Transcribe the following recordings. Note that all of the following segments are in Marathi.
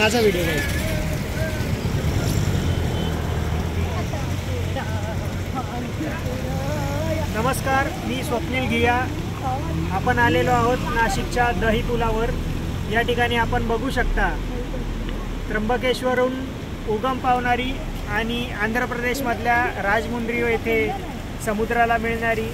माझा व्हिडिओ बघा। नमस्कार, मी स्वप्नील गिया। आपण आलेलो आहोत नाशिकच्या दही पुलावर। या ठिकाणी आपण बघू शकता त्र्यंबकेश्वरहून उगम पावणारी आणि आंध्र प्रदेशमधल्या राजमुंद्री येथे समुद्राला मिळणारी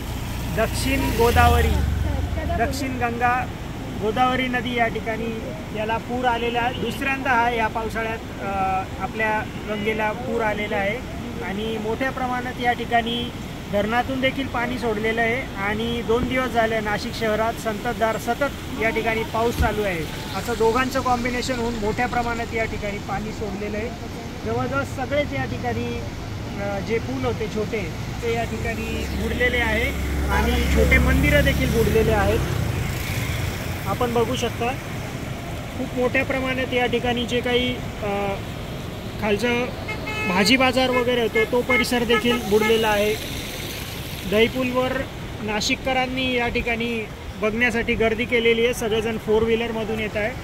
दक्षिण गंगा गोदावरी नदी या ठिकाणी याला पूर आलेला आहे। दुसऱ्यांदा हा या पावसाळ्यात आपल्या गंगेला पूर आलेला आहे आणि मोठ्या प्रमाणात या ठिकाणी धरणातून देखील पाणी सोडलेलं आहे आणि 2 दिवस झाले नाशिक शहरात सतत या ठिकाणी पाऊस चालू आहे। असं दोघांचं कॉम्बिनेशन होऊन मोठ्या प्रमाणात या ठिकाणी पाणी सोडलेलं आहे। जवळजवळ सगळेच या ठिकाणी जे पूल होते छोटे ते या ठिकाणी बुडलेले आहे आणि छोटे मंदिरं देखील बुडलेले आहेत। आपण बघू शकता खूप मोठ्या प्रमाणात या ठिकाणी जे काही खालचं भाजी बाजार वगैरे होतो तो परिसर देखील बुडलेला आहे। दहीपूलवर नाशिककरांनी या ठिकाणी बघण्यासाठी गर्दी केलेली आहे। सगळेजण 4 व्हीलरमधून येत आहे।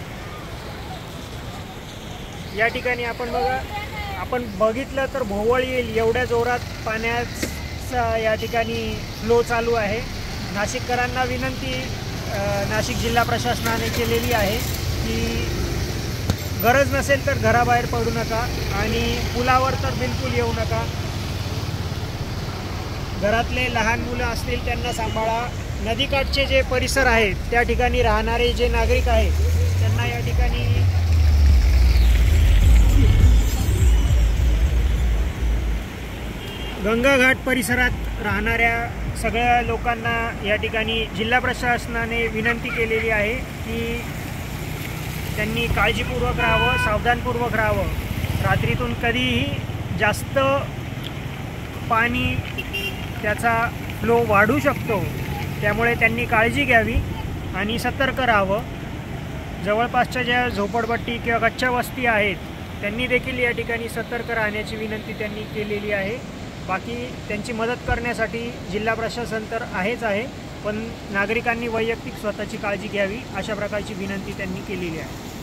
या ठिकाणी आपण बघितलं तर भोवळ येईल एवढ्या जोरात पाण्याचा या ठिकाणी फ्लो चालू आहे। नाशिककरांना विनंती नाशिक जिल्हा प्रशासनाने केलेली आहे की गरज नसेल तर घराबाहेर पडू नका आणि पुलावर तर बिलकुल येऊ नका। घरातले लहान मुलं असतील त्यांना सांभाळा। नदीकाठचे जे परिसर आहेत त्या ठिकाणी राहणारे जे नागरिक आहेत त्यांना या ठिकाणी गंगाघाट परिसरात राहणाऱ्या सगळ्या लोकांना या ठिकाणी जिल्हा प्रशासनाने विनंती केलेली आहे की त्यांनी काळजीपूर्वक राहावं, सावधानपूर्वक राहावं। रात्रीतून कधीही जास्त पाणी त्याचा फ्लो वाढू शकतो, त्यामुळे त्यांनी काळजी घ्यावी आणि सतर्क राहावं। जवळपासच्या ज्या झोपडपट्टी किंवा कच्च्या वस्ती आहेत त्यांनी देखील या ठिकाणी सतर्क राहण्याची विनंती त्यांनी केलेली आहे। बाकी त्यांची मदत करण्यासाठी जिल्हा प्रशासन तर आहेच आहे, पण नागरिकांनी वैयक्तिक स्वतःची काळजी घ्यावी अशा प्रकारची विनंती त्यांनी केलेली आहे।